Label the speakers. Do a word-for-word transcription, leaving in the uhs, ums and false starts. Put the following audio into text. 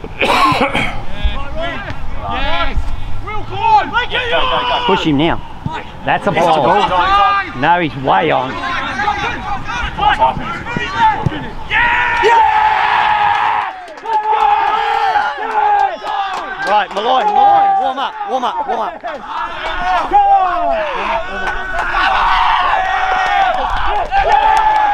Speaker 1: Push him now. That's a ball. No, he's way on. Right, Malloy, Malloy, warm up, warm up, warm up. Come on!